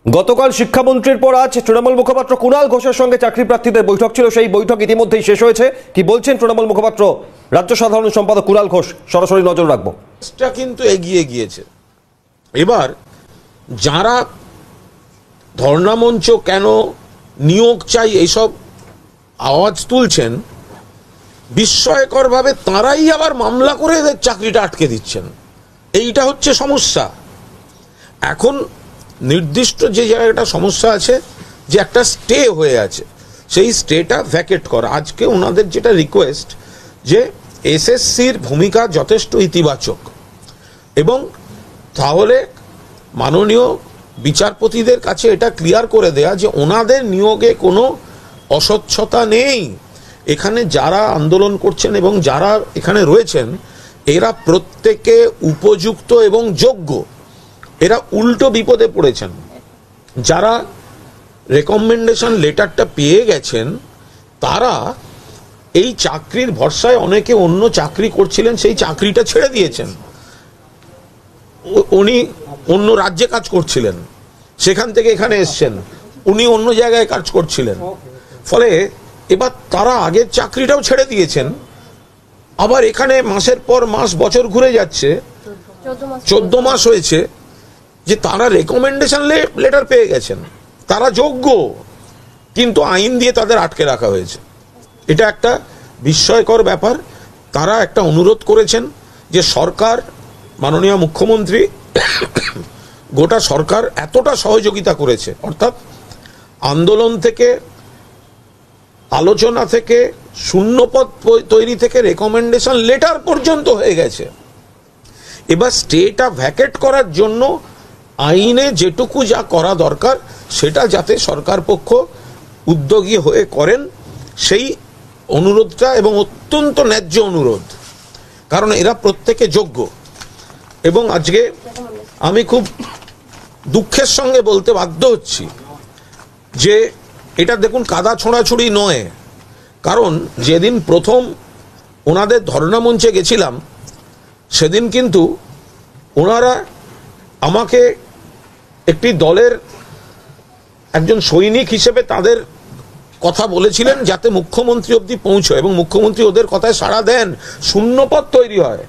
গতকাল শিক্ষামন্ত্রীর পর আজ তৃণমূল মুখপাত্র কুণাল ঘোষের সঙ্গে চাকরি প্রার্থীদের বৈঠক ছিল। সেই বৈঠক ইতিমধ্যেই শেষ হয়েছে। কি বলছেন তৃণমূল মুখপাত্র রাজ্য সাধারণ সম্পাদক কুণাল ঘোষ, সরাসরি নজর রাখবো। এটা কিন্তু এগিয়ে গিয়েছে। এবার যারা ধর্ণা মঞ্চ কেন নিয়োগ চাই এইসব আওয়াজ তুলছেন, বিস্ময়করভাবে তারাই আবার মামলা করে এদের চাকরিটা আটকে দিচ্ছেন। এইটা হচ্ছে সমস্যা। এখন নির্দিষ্ট যে জায়গাটা সমস্যা আছে, যে একটা স্টে হয়ে আছে, সেই স্টেটা ভ্যাকেট করা। আজকে ওনাদের যেটা রিকোয়েস্ট, যে এসএসসির ভূমিকা যথেষ্ট ইতিবাচক, এবং তাহলে মাননীয় বিচারপতিদের কাছে এটা ক্লিয়ার করে দেয়া যে ওনাদের নিয়োগে কোনো অস্বচ্ছতা নেই। এখানে যারা আন্দোলন করছেন এবং যারা এখানে রয়েছেন, এরা প্রত্যেকে উপযুক্ত এবং যোগ্য। এরা উল্টো বিপদে পড়েছেন। যারা রেকমেন্ডেশন লেটারটা পেয়ে গেছেন, তারা এই চাকরির ভরসায় অনেকে অন্য চাকরি করছিলেন, সেই চাকরিটা ছেড়ে দিয়েছেন। উনি অন্য রাজ্যে কাজ করছিলেন, সেখান থেকে এখানে এসছেন, উনি অন্য জায়গায় কাজ করছিলেন। ফলে এবার তারা আগের চাকরিটাও ছেড়ে দিয়েছেন, আবার এখানে মাসের পর মাস, বছর ঘুরে যাচ্ছে, 14 মাস হয়েছে যে তারা রেকমেন্ডেশন লেটার পেয়ে গেছেন, তারা যোগ্য, কিন্তু আইন দিয়ে তাদের আটকে রাখা হয়েছে। এটা একটা বিস্ময়কর ব্যাপার। তারা একটা অনুরোধ করেছেন যে সরকার, মাননীয় মুখ্যমন্ত্রী, গোটা সরকার এতটা সহযোগিতা করেছে, অর্থাৎ আন্দোলন থেকে, আলোচনা থেকে, শূন্যপদ তৈরি থেকে রেকমেন্ডেশন লেটার পর্যন্ত হয়ে গেছে। এবার স্টেটা ভ্যাকেট করার জন্য আইনে যেটুকু যা করা দরকার, সেটা যাতে সরকার পক্ষ উদ্যোগী হয়ে করেন, সেই অনুরোধটা, এবং অত্যন্ত ন্যায্য অনুরোধ, কারণ এরা প্রত্যেকে যোগ্য। এবং আজকে আমি খুব দুঃখের সঙ্গে বলতে বাধ্য হচ্ছি যে এটা দেখুন কাদা ছোঁড়াছুড়ি নয়। কারণ যেদিন প্রথম ওনাদের ধর্ণা মঞ্চে গেছিলাম, সেদিন কিন্তু ওনারা আমাকে একটি দলের একজন সৈনিক হিসেবে তাদের কথা বলেছিলেন, যাতে মুখ্যমন্ত্রী অবধি পৌঁছয়, এবং মুখ্যমন্ত্রী ওদের কথায় সাড়া দেন, শূন্যপদ তৈরি হয়।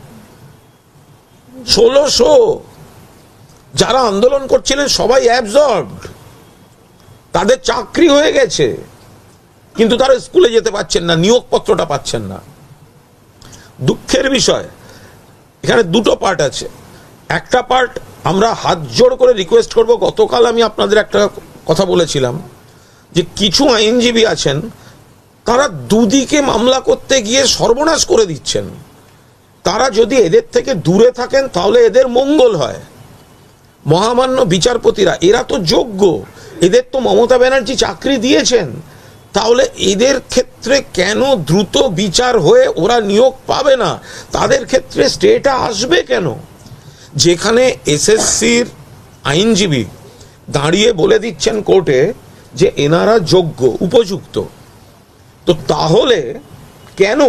1600 যারা আন্দোলন করছিলেন সবাই অ্যাবজর্বড, তাদের চাকরি হয়ে গেছে, কিন্তু তারা স্কুলে যেতে পারছেন না, নিয়োগপত্রটা পাচ্ছেন না। দুঃখের বিষয়, এখানে দুটো পার্ট আছে। একটা পার্ট আমরা হাত জোড় করে রিকোয়েস্ট করব। গতকাল আমি আপনাদের একটা কথা বলেছিলাম যে কিছু আইনজীবী আছেন, তারা দুদিকে মামলা করতে গিয়ে সর্বনাশ করে দিচ্ছেন। তারা যদি এদের থেকে দূরে থাকেন, তাহলে এদের মঙ্গল হয়। মহামান্য বিচারপতিরা, এরা তো যোগ্য, এদের তো মমতা ব্যানার্জি চাকরি দিয়েছেন, তাহলে এদের ক্ষেত্রে কেন দ্রুত বিচার হয়ে ওরা নিয়োগ পাবে না? তাদের ক্ষেত্রে স্টেটা আসবে কেন? যেখানে এসএসসির আইনজীবী দাঁড়িয়ে বলে দিচ্ছেন কোর্টে যে এনারা যোগ্য, উপযুক্ত, তো তাহলে কেন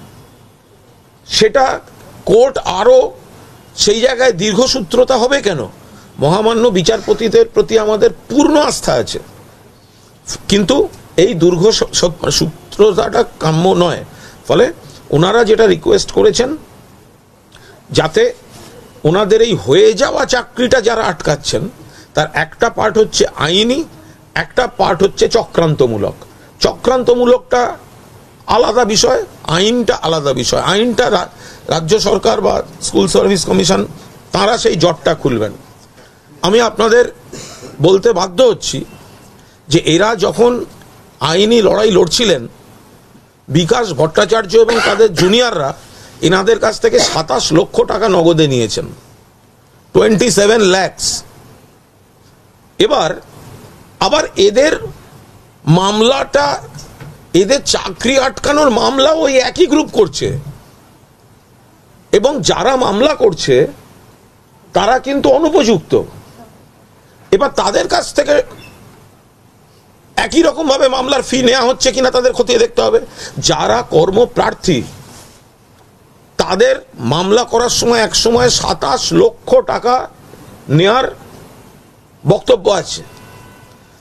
সেটা কোর্ট আরো সেই জায়গায় দীর্ঘসূত্রতা হবে কেন? মহামান্য বিচারপতিদের প্রতি আমাদের পূর্ণ আস্থা আছে, কিন্তু এই দীর্ঘসূত্রতাটা কাম্য নয়। ফলে ওনারা যেটা রিকোয়েস্ট করেছেন, যাতে ওনাদের এই হয়ে যাওয়া চাকরিটা যারা আটকাচ্ছেন, তার একটা পার্ট হচ্ছে আইনি, একটা পার্ট হচ্ছে চক্রান্তমূলক। চক্রান্তমূলকটা আলাদা বিষয়, আইনটা আলাদা বিষয়। আইনটা রাজ্য সরকার বা স্কুল সার্ভিস কমিশন, তারা সেই জটটা খুলবেন। আমি আপনাদের বলতে বাধ্য হচ্ছি যে এরা যখন আইনি লড়াই লড়ছিলেন, বিকাশ ভট্টাচার্য এবং তাদের জুনিয়ররা এনাদের কাছ থেকে 27 লক্ষ টাকা নগদে নিয়েছেন, 27 lakhs। এবার আবার এদের মামলাটা, এদের চাকরি আটকানোর মামলা ওই একই গ্রুপ করছে, এবং যারা মামলা করছে তারা কিন্তু অনুপযুক্ত। এবার তাদের কাছ থেকে একই রকম ভাবে মামলার ফি নেওয়া হচ্ছে কিনা তাদের খতিয়ে দেখতে হবে। যারা কর্মপ্রার্থী, তাদের মামলা করার সময় এক সময় 27 লক্ষ টাকা নেয়ার বক্তব্য আছে,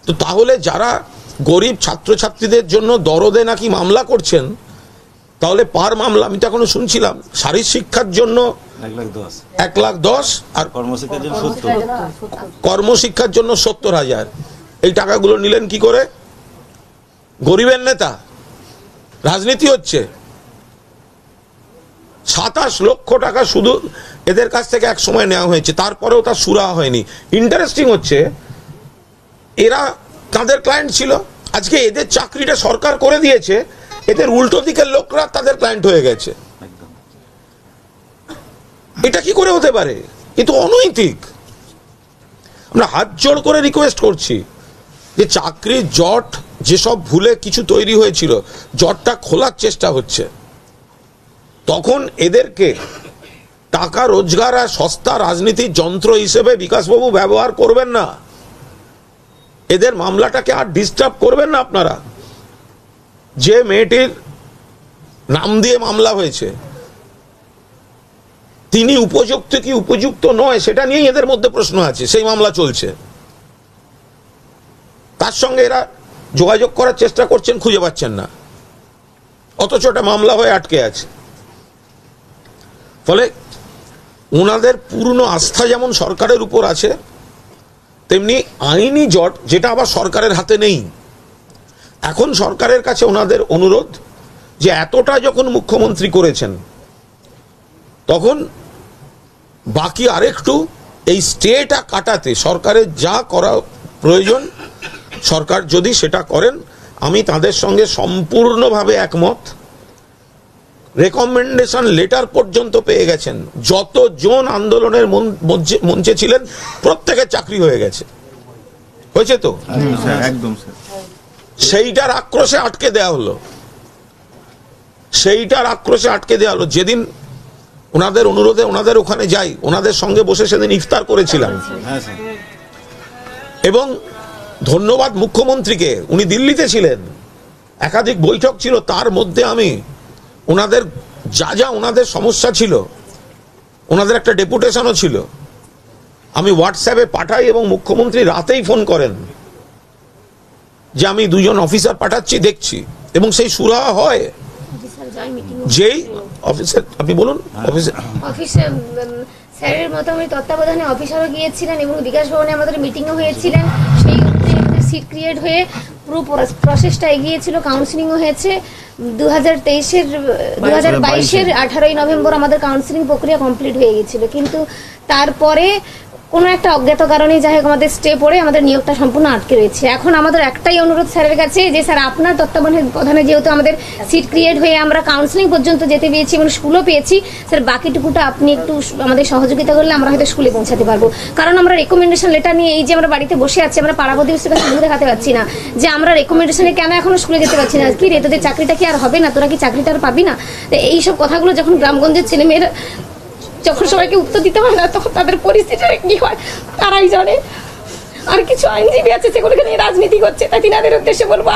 তো তাহলে যারা গরিব ছাত্রছাত্রীদের জন্য দরদে নাকি মামলা করছেন, তাহলে পার মামলা আমি তো এখনো শুনছিলাম শারীরিক শিক্ষার জন্য 1,10,000 আর কর্মশিক্ষার জন্য 70,000। এই টাকাগুলো নিলেন কি করে? গরিবের নেতা, রাজনীতি হচ্ছে। 27 লক্ষ টাকা শুধু এদের কাছ থেকে এক সময় নেওয়া হয়েছে, তারপরেও তার সুরাহা হয়নি। ইন্টারেস্টিং হচ্ছে, এরা তাদের ক্লায়েন্ট ছিল, আজকে এদের চাকরিটা সরকার করে দিয়েছে, এদের উল্টো দিকের লোকরা তাদের ক্লায়েন্ট হয়ে গেছে। এটা কি করে হতে পারে? এ তো অনৈতিক। আমরা হাত জোড় করে রিকোয়েস্ট করছি যে চাকরির জট যেসব ভুলে কিছু তৈরি হয়েছিল, জটটা খোলার চেষ্টা হচ্ছে। তখন এদেরকে টাকা রোজগার আর সস্তা রাজনীতির যন্ত্র হিসেবে বিকাশবাবু ব্যবহার করবেন না। এদের মামলাটাকে আর ডিস্টার্ব করবেন না আপনারা। যে মেয়েটির নাম দিয়ে মামলা হয়েছে, তিনি উপযুক্ত কি উপযুক্ত নয় সেটা নিয়েই এদের মধ্যে প্রশ্ন আছে, সেই মামলা চলছে। তার সঙ্গে এরা যোগাযোগ করার চেষ্টা করছেন, খুঁজে পাচ্ছেন না, অথচ এটা মামলা হয়ে আটকে আছে। ফলে ওনাদের পূর্ণ আস্থা যেমন সরকারের উপর আছে, তেমনি আইনি জট, যেটা আবার সরকারের হাতে নেই। এখন সরকারের কাছে ওনাদের অনুরোধ যে এতটা যখন মুখ্যমন্ত্রী করেছেন, তখন বাকি আরেকটু এই স্টেটা কাটাতে সরকারের যা করা প্রয়োজন, সরকার যদি সেটা করেন, আমি তাদের সঙ্গে সম্পূর্ণভাবে একমত। রেকমেন্ডেশন লেটার পর্যন্ত পেয়ে গেছেন। যতজন আন্দোলনের মঞ্চে ছিলেন প্রত্যেকের চাকরি হয়ে গেছে, হয়েছে তো? একদম স্যার। সেইটার আক্রোশে আটকে দেওয়া হলো, সেইটার আক্রোশে আটকে দেওয়া হলো। যেদিন ওনাদের অনুরোধে ওনাদের ওখানে যাই, ওনাদের সঙ্গে বসে সেদিন ইফতার করেছিলাম। এবং ধন্যবাদ মুখ্যমন্ত্রীকে, উনি দিল্লিতে ছিলেন, একাধিক বৈঠক ছিল, তার মধ্যে আমি ওনাদের যা যা ওনাদের সমস্যা ছিল, ওনাদের একটা ডেপুটেশনও ছিল, আমি হোয়াটসঅ্যাপে পাঠাই এবং মুখ্যমন্ত্রী রাতেই ফোন করেন যে আমি 2জন অফিসার পাঠাচ্ছি, দেখছি, এবং সেই সুরাহা হয়। যেই অফিসার, আপনি বলুন। অফিসে স্যারের মোটামুটি তত্ত্বাবধানে অফিসারও গিয়েছিলেন এবং বিকাশ ভবনে আমাদের মিটিংও হয়েছিলেন। সেই অনুযায়ী আমাদের সিট ক্রিয়েট হয়ে পুরো প্রসেসটা এগিয়েছিল, কাউন্সিলিংও হয়েছে। 2022-এর 18ই নভেম্বর আমাদের কাউন্সিলিং প্রক্রিয়া কমপ্লিট হয়ে গিয়েছিল, কিন্তু তারপরে কোনো একটা অজ্ঞাত কারণে যাই হোক আমাদের স্টে পড়ে আমাদের নিয়োগটা সম্পূর্ণ আটকে রয়েছে। এখন আমাদের একটাই অনুরোধ স্যারের কাছে যে স্যার, আপনার তত্ত্বাবধানে যেহেতু আমাদের সিট ক্রিয়েট হয়ে আমরা কাউন্সিলিং পর্যন্ত যেতে পেরেছি এবং স্কুলও পেয়েছি, স্যার বাকিটুকুটা আপনি একটু আমাদের সহযোগিতা করলে আমরা হয়তো স্কুলে পৌঁছাতে পারবো। কারণ আমরা রেকমেন্ডেশন লেটার নিয়ে এই যে আমরা বাড়িতে বসে আছি, আমরা পাড়া প্রতিবেশীর কাছে মুখ দেখাতে পারছি না যে আমরা রেকমেন্ডেশনে কেন এখনো স্কুলে যেতে পারছি না, কি রে তোদের চাকরিটা কি আর হবে না, তোরা কি চাকরিটা আর পাবি না? এইসব কথাগুলো যখন গ্রামগঞ্জের ছেলেমেয়েরা যখন সবাইকে উত্তর দিতে হয় না, তখন তাদের পরিস্থিতি কি হয় তারাই জানে। আর কিছু আইনজীবী আছে সেগুলোকে নিয়ে রাজনীতি করছে, তাই তিনাদের উদ্দেশ্যে বলবো,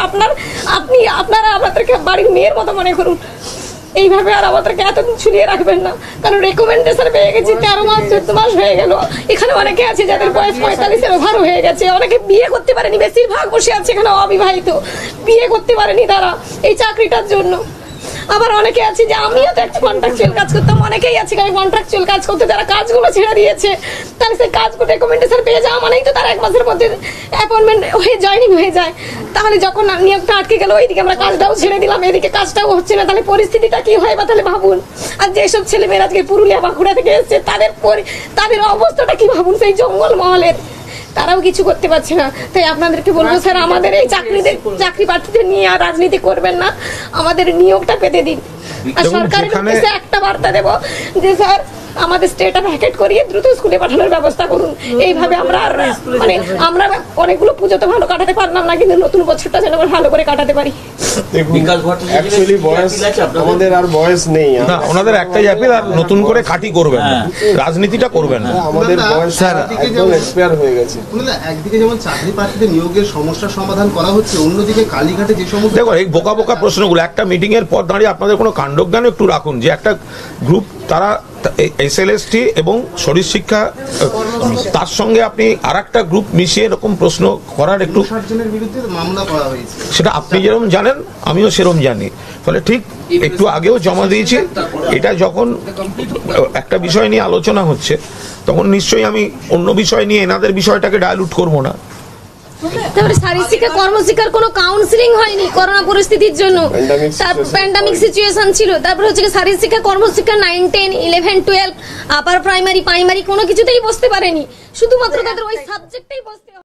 আপনারা আমাদেরকে বাড়ির মেয়ের মতো মনে করুন, এইভাবে আর আমাদেরকে এতদিন ঝুলিয়ে রাখবেন না। কারণ রেকমেন্ডেশন পেয়ে গেছি 13 মাস 14 মাস হয়ে গেল। এখানে অনেকে আছে যাদের বয়স 45-এর ওভার হয়ে গেছে, অনেকে বিয়ে করতে পারেনি, বেশিরভাগ বসে আছে এখানে অবিবাহিত, বিয়ে করতে পারেনি তারা এই চাকরিটার জন্য। আবার অনেকে আছে যে আমিও তো একটা কন্ট্রাকচুয়াল কাজ করতাম, অনেকেই আছে কন্ট্রাকচুয়াল কাজ করতে, যারা কাজগুলো ছেড়ে দিয়েছে, তাহলে সেই কাজগুলো রেকমেন্ডেশন পেয়ে যাওয়া মানেই তো তারা 1 মাসের মধ্যে অ্যাপয়েন্টমেন্ট হয়ে জয়েনিং হয়ে যায়। তাহলে যখন নিয়োগটা আটকে গেল, ওইদিকে আমরা কাজটাও ছেড়ে দিলাম, এদিকে কাজটাও হচ্ছে না, তাহলে পরিস্থিতিটা কি হয় বা তাহলে ভাবুন। আর যেসব ছেলেমেয়েরা আজকে পুরুলিয়া বাঁকুড়া থেকে এসছে, তাদের অবস্থাটা কি ভাবুন, সেই জঙ্গল মহলের, তারাও কিছু করতে পারছে না। তাই আপনাদেরকে বলবো স্যার, আমাদের এই চাকরি প্রার্থীদের নিয়ে আর রাজনীতি করবেন না, আমাদের নিয়োগটা পেতে দিন। আর সরকারের কাছে একটা বার্তা দেব যে স্যার, আমাদের স্টেটা ভ্যাকেট করিয়ে দ্রুত স্কুলে পাঠানোর ব্যবস্থা করুন। এইভাবে আমরা আমরা অনেকগুলো পুজো তো ভালো কাটাতে পারলাম না, কিন্তু নতুন বছরটা যেন ভালো করে কাটাতে পারি। অ্যাকচুয়ালি আমাদের আর বয়স নেই, না ওনাদের একটাই অ্যাপিল, আর নতুন করে খাঁটি করবেন না, রাজনীতিটা করবেন না। আমাদের বয়স একদম এক্সপায়ার হয়ে গেছে। একদিকে যেমন চাকরি প্রার্থীদের নিয়োগের সমস্যার সমাধান করা হচ্ছে, অন্যদিকে কালীঘাটে যে সমস্ত, দেখো এই বোকা বোকা প্রশ্নগুলো, একটা মিটিং এর পর দাঁড়িয়ে আপনাদের কোনো কাণ্ডজ্ঞান একটু রাখুন, যে একটা গ্রুপ তারা SLST এবং শরীর শিক্ষা, তার সঙ্গে আপনি আরেকটা গ্রুপ মিশিয়ে এরকম প্রশ্ন করার একটু, 60 জনের বিরুদ্ধে মামলা করা হয়েছে। সেটা আপনি যেরকম জানেন আমিও সেরকম জানি, ফলে ঠিক একটু আগেও জমা দিয়েছি। এটা যখন একটা বিষয় নিয়ে আলোচনা হচ্ছে তখন নিশ্চয়ই আমি অন্য বিষয় নিয়ে এনাদের বিষয়টাকে ডায়ালুট করব না। তারপরে শারীরিক শিক্ষা কর্মশিক্ষার কোনো কাউন্সিলিং হয়নি করোনা পরিস্থিতির জন্য, তার প্যান্ডামিক সিচুয়েশন ছিল। তারপরে হচ্ছে শারীরিক শিক্ষা কর্মশিক্ষা 9, 10, 11, 12 আপার প্রাইমারি কোনো কিছুতেই বসতে পারেনি, শুধুমাত্র তাদের ওই সাবজেক্টেই বসতে